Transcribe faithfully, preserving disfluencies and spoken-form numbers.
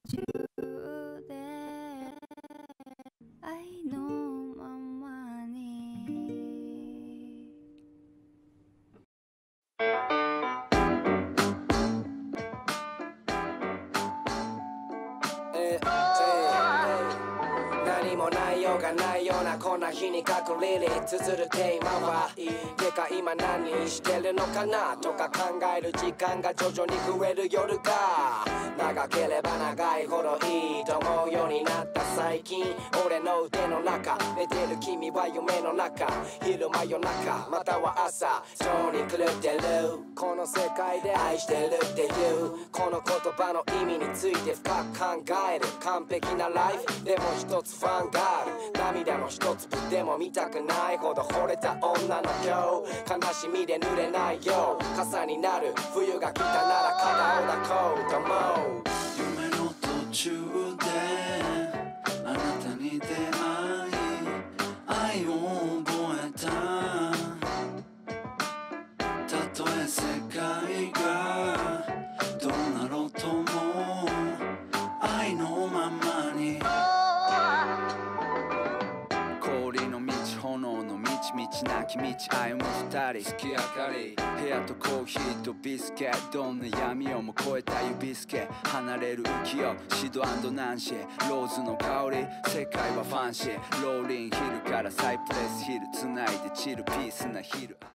中で愛のままに。 えー何もないようがないようなこんな日に書くリリー綴るテーマはてか今何してるのかなとか考える時間が徐々に増える夜が長ければ長いほどいいと思うようになった最近俺の腕の中寝てる君は夢の中昼間夜中または朝情に狂ってるこの世界で愛してるっていうこの言葉の意味について深く考える完璧なライフでも一つファンがある涙の一粒でも見たくないほど惚れた女の今日悲しみで濡れないよう傘になる冬が来たなら肩を抱こうと思う夢の途中であなたに出会い愛を覚えたたとえ世界がどうなろうとも愛のままに氷の道炎の道道なき道歩む二人月明かり部屋とコーヒーとビスケどんな闇をも超えた指すけ離れる浮世シド&ナンシーローズの香り世界はファンシーローリンヒルからサイプレスヒル繋いでチルピースなヒル